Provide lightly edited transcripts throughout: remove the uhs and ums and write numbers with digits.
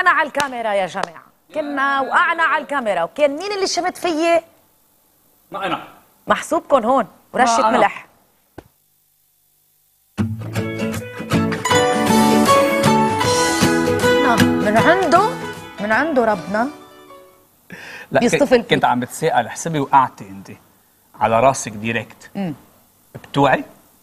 وقعنا على الكاميرا يا جماعه، كنا وقعنا على الكاميرا، وكان مين اللي شمت فيي؟ ما انا محسوبكم هون ورشه ملح. من عنده ربنا. لا بيصطفل كنت عم بتسأل حسبي وقعتي انت على راسك ديريكت بتوعي؟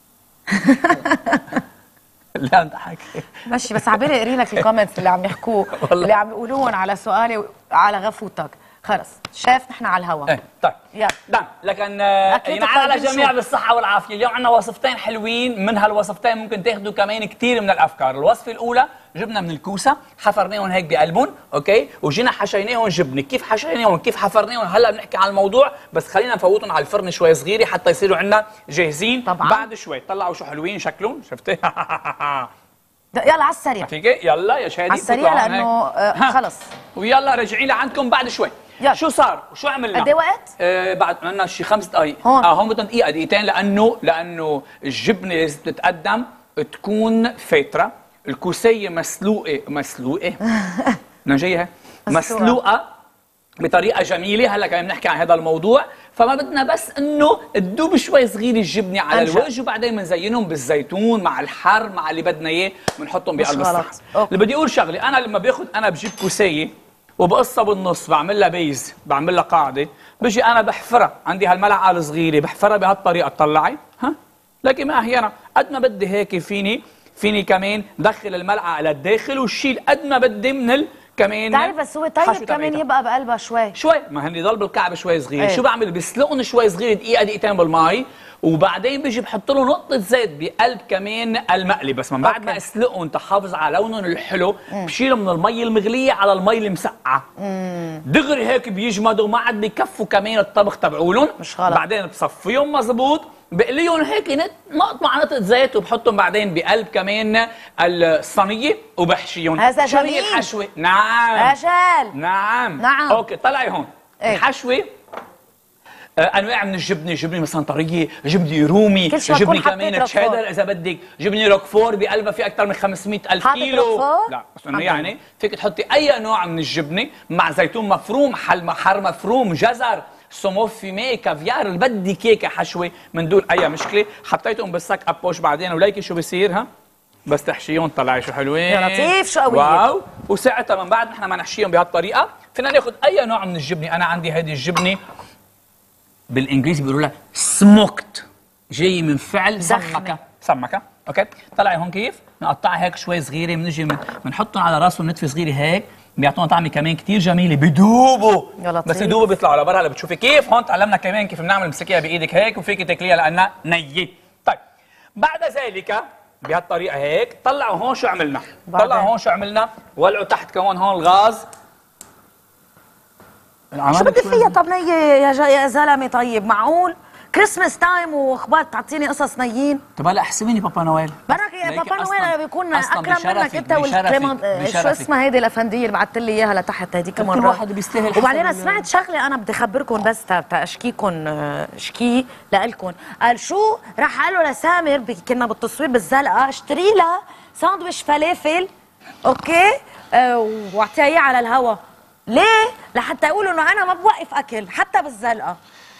لا انت حكي ماشي، بس عبالي اقري لك الكومنتس اللي عم يحكوه اللي عم يقولوهم على سؤالي على غفوتك. خلص شايف نحن على الهوا. ايه طيب يلا دعم لكن ينعاد على الجميع بالصحة والعافية. اليوم عندنا وصفتين حلوين، من هالوصفتين ممكن تاخذوا كمان كثير من الافكار. الوصفة الأولى جبنا من الكوسة، حفرناهم هيك بقلبهم، اوكي، وجينا حشيناهم جبنة. كيف حشيناهم كيف حفرناهم هلا بنحكي عن الموضوع، بس خلينا نفوتهم على الفرن شوي صغيرة حتى يصيروا عندنا جاهزين طبعا. بعد شوي. طلعوا شو حلوين شكلهم، شفتي؟ يلا على السريع فيكي يلا يا شادي على السريع لانه خلص. ويلا راجعين لعندكم بعد شوي. يلا. شو صار وشو عملنا؟ قد ايه وقت؟ بعد عندنا شي 5 دقائق. هون هون بدهم دقيقة دقيقتين لأنه الجبنة لازم تتقدم تكون فاترة، الكوسية مسلوقة نجيها مسلوقة بطريقة جميلة. هلا كمان بنحكي عن هذا الموضوع، فما بدنا بس انه تدوب شوي صغير الجبنة على الوجه، وبعدين بنزينهم بالزيتون مع الحر مع اللي بدنا اياه بنحطهم بقلب الصحن. اللي بدي اقول شغلة، انا لما انا بجيب كوسية وبقصها بالنص، بعمل لها بيز، بعمل لها قاعده، بيجي انا بحفرها، عندي هالملعقه الصغيره بحفرها بهالطريقه. تطلعي لكن ما احيانا قد ما بدي هيك فيني كمان دخل الملعقه للداخل وشيل قد ما بدي من كمان. بتعرف بس هو طيب كمان يبقى بقلبها شوي ما هن يضل بالكعب شوي صغير. شو بعمل؟ بسلقهم شوي صغير دقيقه دقيقتين بالمي، وبعدين بيجي بحط له نقطه زيت بقلب كمان المقلي. بس من بعد ما اسلقهم تحافظ على لونهم الحلو، بشيلهم من المي المغليه على المي المسقعه دغري هيك بيجمدوا، ما عاد بكفوا كمان الطبخ تبعولهم. مش غلط. بعدين بصفيهم مظبوط، بقليهم هيك مع نقطه زيت، وبحطهم بعدين بقلب كمان الصينيه وبحشيهم. هذا شو هي جميل. الحشوه؟ نعم اجل نعم اوكي. طلعي هون الحشوه. انواع من الجبنه، جبنه مثلا طريه، جبنه رومي، جبنه كمان تشيدر اذا بدك، جبنه روكفور بقلبها في اكثر من 500,000 كيلو. لا بس انه يعني فيك تحطي اي نوع من الجبنه مع زيتون مفروم، حر مفروم، جزر، سموف فيمي، كافيار، اللي بدك اياه كحشوه من دون اي مشكله. حطيتهم بالسك ابوش بعدين، وليكي شو بصير بس تحشيهم. طلعي شو حلوين يا لطيف شو قوية. واو. وساعتها من بعد نحن ما نحشيهم بهالطريقه فينا ناخذ اي نوع من الجبنه. انا عندي هذه الجبنه بالانجليزي بيقولوا لها سموكت، جاي من فعل سمكه اوكي. طلعي هون كيف نقطعها هيك شوي صغيره، بنجي بنحطهم على راسهم نتفه صغيره هيك، بيعطونا طعمه كمان كثير جميله، بدوبوا بس يدوبوا بيطلعوا لبرا. هلا بتشوفي كيف هون تعلمنا كمان كيف بنعمل مسكيها بايدك هيك، وفيك تاكليها لانها نيه. طيب بعد ذلك بهالطريقه هيك طلعوا هون شو عملنا. ولعوا تحت كمان هون الغاز. شو بدي فيها طب نية يا زلمه؟ طيب معقول كريسماس تايم واخبار تعطيني قصص نيين؟ طب هلا احسبيني بابا نويل. برك يا بابا نويل بيكون اكرم منك انت والكريمان. شو اسمها هيدي الافنديه اللي بعثت لي اياها لتحت هذيك المره؟ كل واحد بيستاهل. وبعدين سمعت شغله انا بدي اخبركم بس تاشكيكم شكي لكم. قال شو راح قال له لسامر كنا بالتصوير بالزلقه اشتري لها ساندويش فلافل اوكي واعطيها اياه على الهوا. ليه؟ لحتى يقولوا انه انا ما بوقف اكل حتى بالزلقه.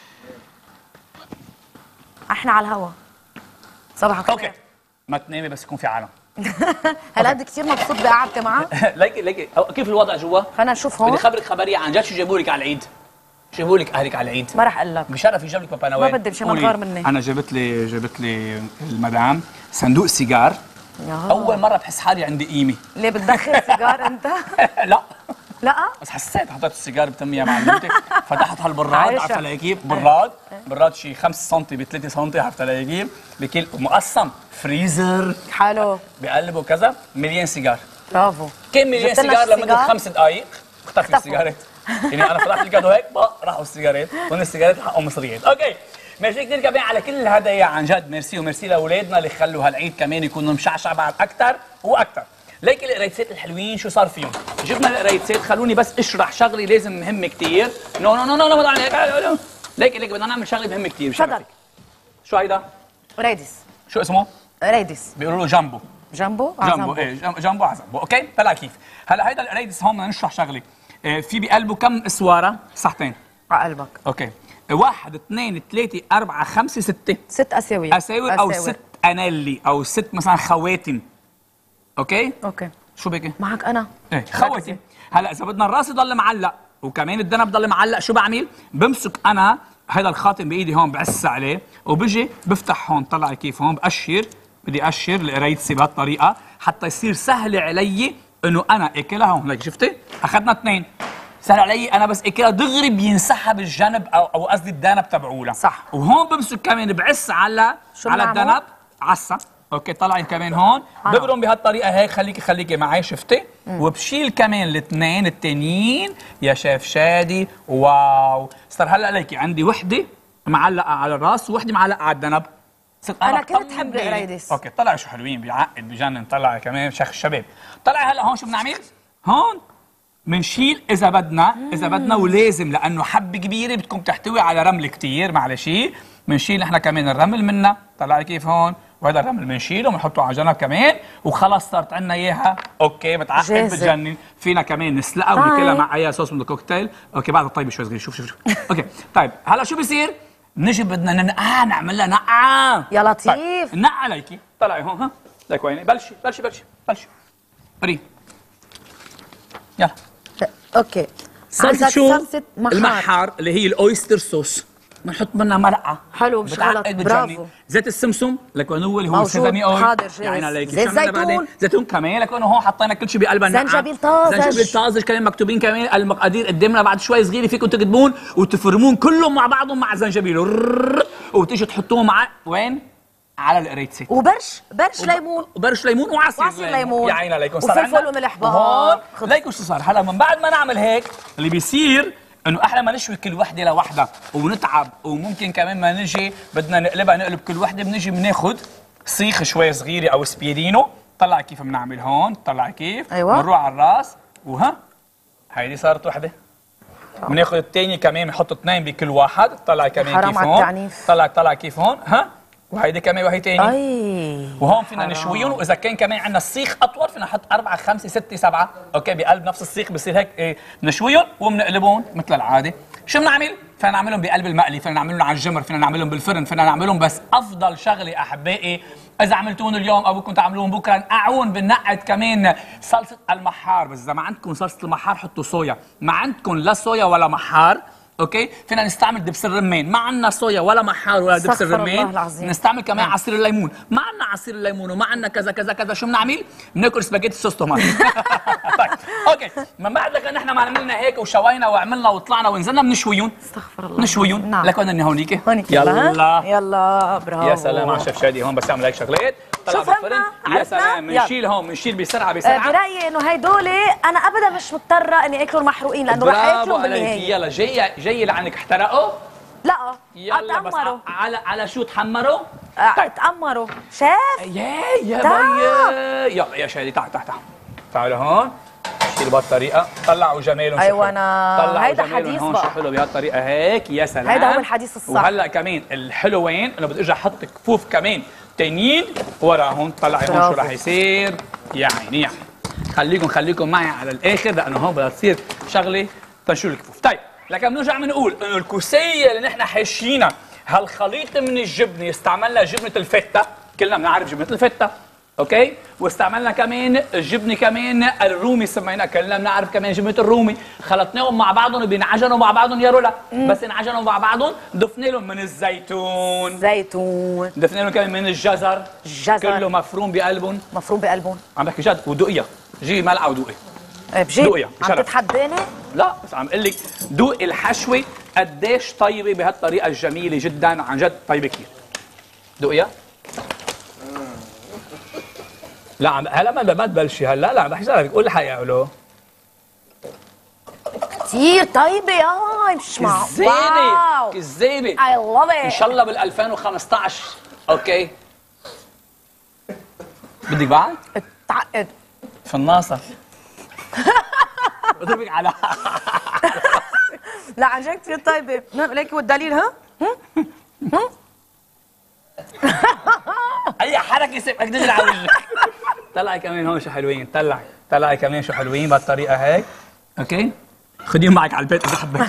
احنا على الهوا. صباح الخير. اوكي ما تنامي بس يكون في عالم. هلا انت كثير مبسوط بقعدتي معها؟ ليكي كيف الوضع جوا؟ خلينا نشوف هون. بدي خبرك خبريه عن جد. شو جابوا لك على العيد؟ شو جابوا لك اهلك على العيد؟ ما رح اقول لك. بشرف يجيب لك بابا نويل. ما بدي مشان ما تغار مني. انا جبت لي المدام صندوق سيجار. اول مره بحس حالي عندي قيمه. ليه بتدخن سيجار انت؟ لا بس حسيت حطيت السيجار بتمي يا معلمتي. فتحت هالبراد، عرفت علي كيف؟ براد شي 5 سم ب 3 سم، عرفت علي كيف؟ بكل مقسم فريزر حلو بقلبه وكذا. مليون سيجار. برافو. كم مليون سيجار لمده 5 دقائق اختفت السيجارات. يعني انا فتحت الكادو هيك راحوا السيجارات، هون السيجارات حقهم مصريات. اوكي ميرسي كثير كمان على كل الهدايا عن جد. ميرسي وميرسي لاولادنا اللي خلوا هالعيد كمان يكون مشعشع بعد اكثر واكثر. ليك القريتسات الحلوين شو صار فيهم؟ جبنا القريتسات. خلوني بس اشرح شغله لازم مهمه كثير. نو نو نو نو ما تعمل هيك. ليك بدنا نعمل شغله مهمه كثير. تفضل. شو هيدا؟ ريديس. شو اسمه؟ ريديس. بيقولوا له جامبو. جنبه جنبه ايه جنبه على جنبه. اوكي طلع كيف. هلا هيدا القريدس هون بدنا نشرح شغله. في بقلبه كم اسواره؟ صحتين على قلبك. اوكي 1 2 3 4 5 6 6 اساور. اساور او 6 انالي او 6 مثلا خواتم. اوكي شو بك؟ معك انا ايه خواتم. هلا اذا بدنا الراس يضل معلق وكمان الذنب ضل معلق، شو بعمل؟ بمسك انا هذا الخاتم بايدي هون، بعس عليه وبجي بفتح هون. طلع كيف هون بأشر، بدي أشر القريدسي بهالطريقة حتى يصير سهل علي انه انا اكلها هون. هيك شفتي؟ اخذنا 2 سهل علي انا بس اكلها دغري بينسحب الجنب او قصدي الذنب تبعولها. صح. وهون بمسك كمان بعس على الذنب عصا. اوكي طلع كمان هون ببرم بهالطريقه هيك. خليكي معي شفتي؟ وبشيل كمان الاثنين التانيين يا شيف شادي. واو صار هلا ليكي عندي وحده معلقه على الراس ووحده معلقه على الذنب. انا كنت حب القريدس. اوكي طلع شو حلوين، بيعقد بجنن. طلع كمان شيخ الشباب. طلع هلا هون شو بنعمل؟ هون بنشيل اذا بدنا ولازم لانه حبه كبيره بتكون تحتوي على رمل كثير معلش. بنشيل نحن كمان الرمل منها. طلع كيف هون؟ وهذا الرمل بنشيله وبنحطه على جنب كمان وخلص صارت عندنا اياها. اوكي بتعقد بتجنن. فينا كمان نسلقها وناكلها مع اي صوص من الكوكتيل. اوكي بعد طيب شوي صغير. شوف اوكي طيب هلا شو بصير؟ نجي بدنا ننقعها، نعمل لها نقعه. يا لطيف. طيب. نقعه ليكي. طلعي هون. ها ليك ويني؟ بلشي بري. يلا. اوكي صلصة شو؟ المحار اللي هي الاويستر صوص. بنحط منها مرقه. حلو مش غلط. برافو. زيت السمسم لك هو اللي هو سيزامي اويل. حاضر جاهز. زيت زيتون. زيتون كمان لك هون حطينا كل شيء بقلبها. زنجبيل طازج كمان مكتوبين كمان المقادير قدامنا. بعد شوي صغيره فيكم تكتبون وتفرمون كلهم مع بعضهم مع زنجبيل وتيجي تحطوهم مع وين؟ على القريدسي. وبرش ليمون وعصير ليمون. يا عيني عليكم. وفلفل وملح بهار. ليكوا شو صار. هلا من بعد ما نعمل هيك اللي بيصير انه احنا ما نشوي كل وحده لوحدها ونتعب، وممكن كمان ما نجي بدنا نقلب كل وحده. بنجي بناخذ سيخ شوي صغيره او سبيرينو. طلع كيف بنعمل هون. طلع كيف. ايوه بنروح على الراس وها هيدي صارت وحده. بناخذ الثانيه كمان بنحط 2 بكل واحد. طلع كمان كيف هون. طلع كيف هون. ها وهيدي كمان وهي ثاني. وهون فينا نشويهم. واذا كان كمان عندنا السيخ اطول فينا نحط 4 5 6 7 اوكي بقلب نفس السيخ. بصير هيك بنشويهم وبنقلبهم مثل العاده. شو بنعمل؟ فينا نعملهم بقلب المقلي، فينا نعملهم على الجمر، فينا نعملهم بالفرن، فينا نعملهم. بس افضل شغله احبائي اذا عملتون اليوم او بدكم تعملوهم بكره نقعون بنقعد كمان صلصه المحار. بس اذا ما عندكم صلصه المحار حطوا صويا. ما عندكم لا صويا ولا محار اوكي فينا نستعمل دبس الرمان. ما عندنا صويا ولا محار ولا دبس الرمان. نستعمل كمان عصير الليمون. ما عندنا عصير الليمون وما عندنا كذا كذا كذا. شو بنعمل؟ بناكل سباجيتي صوص طماطم. طيب اوكي من بعد لك نحن ما عملنا هيك وشوينا وعملنا وطلعنا ونزلنا بنشويهم. استغفر الله. نشويهم. نعم. لك وين هونيك. يلا برافو. يا سلام على شيف شادي هون بس يعمل هيك شغلات. شوف يا سلام. بنشيل هون بنشيل بسرعه. برايي انه هيدول انا ابدا مش مضطره اني اكلهم محروقين لانه رح اكلهم بالنهايه. يلا جاي لعندك احترقوا؟ لا يلا بس على شو تحمروا؟ طيب تأمروا شاف؟ يا بي يلا يا شادي تعال تعالوا هون. شيل بهالطريقه. طلعوا جمالهم. ايوه انا هيدا حديث هون شو حلو بهالطريقه هيك. يا سلام هيدا هو الحديث الصح. وهلا كمان الحلو وين؟ انه بدي ارجع احط كفوف كمان تانيين وراهم. طلعي هون شو رح يصير. يا عيني خليكم معي على الاخر لانه هون بدها تصير شغله تنشيل الكفوف. طيب لكن بنرجع بنقول انه الكوسيه اللي نحن حاشينها هالخليط من الجبنه استعملنا جبنه الفته. كلنا بنعرف جبنه الفته اوكي. واستعملنا كمان الجبنه كمان الرومي سميناها. كلنا بنعرف كمان جبنه الرومي. خلطناهم مع بعضهم وبينعجنوا مع بعضهم يا رولا. بس انعجنوا مع بعضهم ضفنا لهم من الزيتون. ضفنا لهم كمان من الجزر. كله مفروم بقلبهم. عم بحكي جد. ودقيا جي ملعقه ودوقي. بجد عم تتحداني؟ لا بس عم اقول لك دوقي الحشوه قديش طيبه بهالطريقه الجميله جدا. عن جد طيبه كثير. دوقيها. لا هلا ما تبلشي. هلا لا بحكي لك قول الحقيقه. قولوا كثير طيبه. مش معقول. كذابه اي لاف ات. ان شاء الله بال 2015 اوكي. بدك بعد؟ اتعقد في الناصر. بضربك على لا عن جد كثير طيبه. ليكي والدليل. ها اي حركه سيبك دغري على وجهك. طلعي كمان هون شو حلوين، طلعي كمان شو حلوين بهالطريقه هيك. اوكي، خديهم معك على البيت اذا حبيت.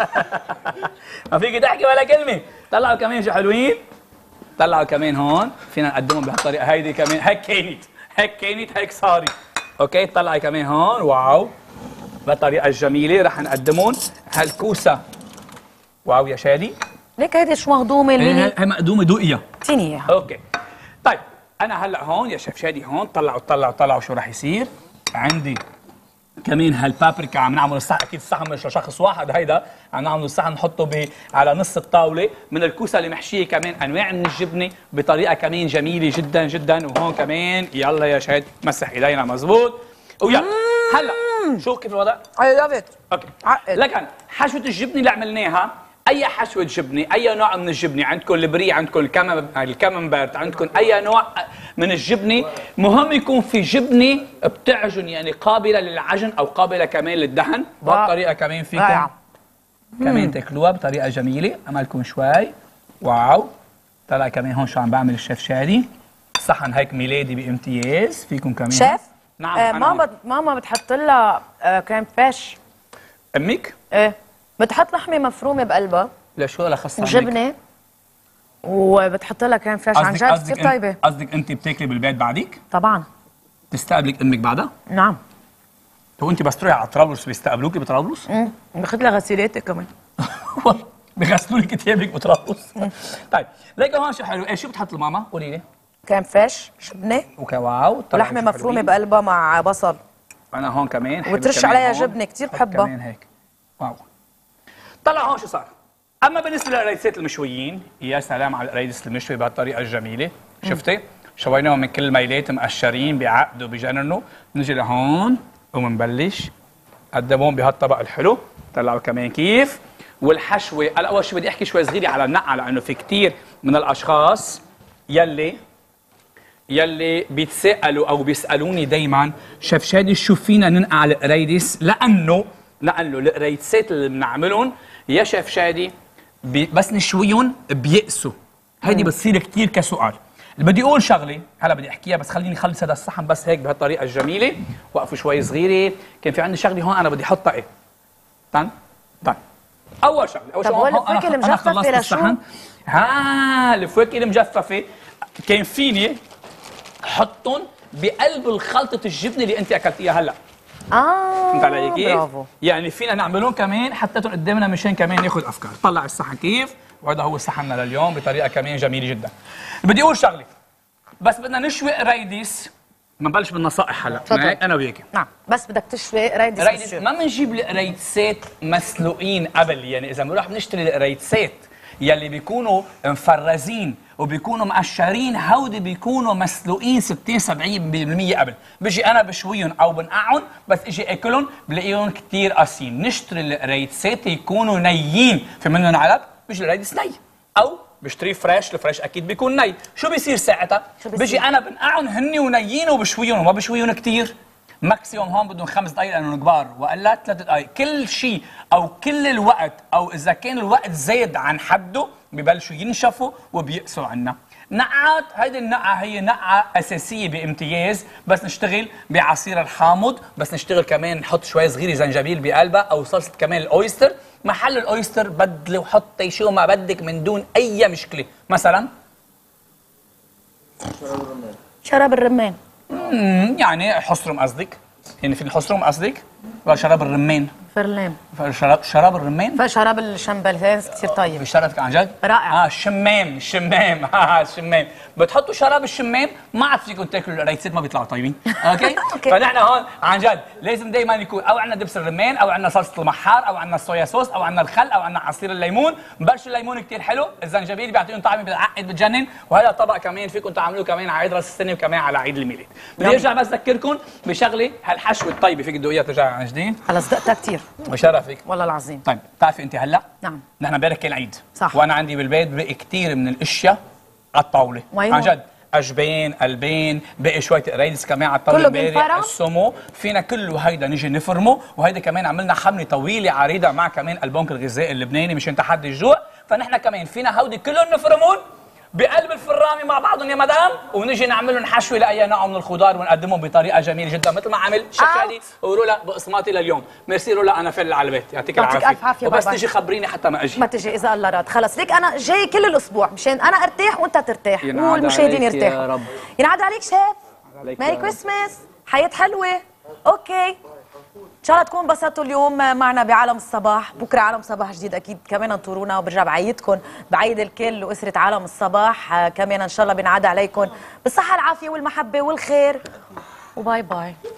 ما فيك تحكي ولا كلمه. طلعوا كمان شو حلوين، طلعوا كمان هون، فينا نقدمهم بهالطريقه هيدي كمان. هيك صارت. اوكي، طلعي كمان هون. واو، بالطريقه الجميله رح نقدمهم. هالكوسه واو يا شادي. ليك هيدي شو مهضومه الميني؟ هي مقدومه، دوقيها. اعطيني اياها. اوكي، طيب انا هلا هون يا شيف شادي هون. طلعوا شو رح يصير. عندي كمان هالبابريكا عم نعمل الصحن، اكيد الصحن مش لشخص واحد، هيدا عم نعمل الصحن نحطه على نص الطاوله من الكوسه اللي محشيه كمان انواع من الجبنه بطريقه كمان جميله جدا جدا. وهون كمان يلا يا شهد مسح ايدينا مزبوط ويلا. هلا شو كيف الوضع؟ اي لاف ات. اوكي، عقل. لكن حشوه الجبنه اللي عملناها، اي حشوه جبنه، اي نوع من الجبنه، عندكم البري، عندكم الكاممبرت، عندكم اي نوع من الجبنه، مهم يكون في جبنه بتعجن، يعني قابله للعجن او قابله كمان للدهن. بهالطريقه كمان فيكم كمان تاكلوها بطريقه جميله. عملكم شوي. واو، طلع كمان هون شو عم بعمل الشيف شادي. صحن هيك ميلادي بامتياز. فيكم كمان شيف. نعم. ماما بتحط لها كريم فريش. امك؟ ايه، بتحط لحمه مفرومه بقلبها لشو لخصها وجبنه وبتحط لها كريم فريش. عن جد كثير طيبه. قصدك انت بتاكلي بالبيت بعديك؟ طبعا. تستقبلك امك بعدها؟ نعم. هو انت بس تروحي على طرابلس بيستقبلوكي بطرابلس؟ باخذ لها غسيلاتي كمان. بغسلوا لك ثيابك بطرابلس. طيب ليك هون شو حلو. شو بتحط لماما؟ قولي لي. كريم فريش، جبنه، اوكي. واو، ولحمه مفرومه بقلبها مع بصل. انا هون كمان وترش عليها جبنه، كثير بحبها كمان هيك. واو. طلع هون شو صار. اما بالنسبه للقريدسات المشويين، يا سلام على القريدس المشوي بهالطريقه الجميله. شفتي؟ شويناهم من كل الميلات مقشرين بيعقدوا بيجننوا. نجي لهون ومنبلش قدموهم بهالطبق الحلو. طلعوا كمان كيف. والحشوه، هلا اول شيء بدي احكي شوي صغيره على النقعه، لانه في كثير من الاشخاص يلي بيتسالوا او بيسالوني دائما شيف شادي شو فينا ننقع القريدس، لانه القريدسات اللي بنعملهم يا شيف شادي بس نشويهم بيقسوا. هيدي بتصير كثير كسؤال. بدي اقول شغله هلا بدي احكيها، بس خليني اخلص هذا الصحن بس هيك بهالطريقه الجميله. وقفوا شوي صغيره. كان في عندي شغله هون انا بدي احطها ايه. طن اول شغله طب الفواكه المجففه لشو؟ الفواكه المجففه كان فيني احطهم بقلب الخلطه الجبنه اللي انت اكلتيها هلا. فهمت علي كيف؟ برافو. يعني فينا نعملهم كمان حطيتهم قدامنا مشان كمان ناخذ افكار. طلع الصحن كيف، وهذا هو صحننا لليوم بطريقه كمان جميله جدا. بدي اقول شغله، بس بدنا نشوي قريدس. بنبلش بالنصائح هلا معك انا وياكي. نعم، بس بدك تشوي قريدس. ما بنجيب القريدسات مسلوقين قبل. يعني اذا بنروح بنشتري القريدسات يلي بيكونوا مفرزين وبيكونوا مقشرين، هودي بيكونوا مسلوقين 60-70% قبل. بيجي انا بشويهم او بنقعهم، بس اجي اكلهم بلاقيهم كثير قاسيين. نشتري القريدسات يكونوا نيين، في منهم علب بيجي القريدس ني، او بشتري فريش. الفريش اكيد بيكون ني. شو بيصير ساعتها؟ بيجي انا بنقعهم هن ونيين وبشويهم، وما بشويهم كثير. ماكسيموم هون بدهم 5 دقائق لانهم كبار، والا 3 دقائق. كل شيء او كل الوقت، او اذا كان الوقت زاد عن حده ببلشوا ينشفوا وبيقسوا عنا. نقعات، هيدي النقعه هي نقعه اساسيه بامتياز، بس نشتغل بعصير الحامض، بس نشتغل كمان نحط شوي صغيره زنجبيل بقلبها، او صلصه كمان الاويستر. محل الاويستر بدلي وحطي شو ما بدك من دون اي مشكله. مثلا شراب الرمان. يعني حصرم قصدك؟ يعني في الحصرم قصدك؟ ولا شراب الرمان؟ فرلام. شراب الرمان؟ فشراب الشمبلهانس كثير طيب. بشربك عن جد؟ رائع. الشمام. الشمام بتحطوا شراب الشمام. ما عاد فيكم تاكلوا القريدسات ما بيطلعوا طيبين. اوكي؟ فنحن هون عن جد لازم دائما يكون او عندنا دبس الرمان، او عندنا صلصه المحار، او عندنا الصويا صوص، او عندنا الخل، او عندنا عصير الليمون. ببلش الليمون كثير حلو، الزنجبيل بيعطيهم طعم بتعقد بتجنن. وهذا طبق كمان فيكم تعملوه كمان على عيد راس السنه وكمان على عيد الميلاد. بدي ارجع بس اذكركم بشغله، هالحشوه الطيبه فيك تدوقيها ترجعي عن جديد. خلص دقتها كثير. وشرفك والله العظيم. طيب بتعرفي انت هلا؟ نعم. نحن امبارح كان عيد. صح. وانا عندي بالبيت بقي كثير من الاشياء على الطاوله. عن جد، اجبان، قلبين، بقي شويه قريدس كمان على الطاوله امبارح. السمو فينا كله هيدا نجي نفرمه. وهيدا كمان عملنا حمله طويله عريضه مع كمان البنك الغذائي اللبناني مشان تحدي الجوع. فنحن كمان فينا هودي كلهم نفرمون، بقلب الفرامه مع بعضهم يا مدام، ونجي نعملهم حشوه لاي نوع من الخضار ونقدمهم بطريقه جميله جدا مثل ما عمل شيف شادي ورولا بقسماطي لليوم. ميرسي رولا، انا فل على البيت، يعطيك العافيه. وبس تجي خبريني حتى ما اجي. ما تجي اذا الله راد. خلص ليك انا جاي كل الاسبوع مشان انا ارتاح وانت ترتاح والمشاهدين يرتاحوا. يا رب ينعاد عليك شيف. ميري كريسماس، حياة حلوه. اوكي ان شاء الله تكونوا انبسطتوا اليوم معنا بعالم الصباح. بكره عالم صباح جديد اكيد كمان انطرونا، وبرجع بعيدكم بعيد الكل واسره عالم الصباح كمان ان شاء الله بنعاد عليكم بالصحه العافيه والمحبه والخير، وباي باي.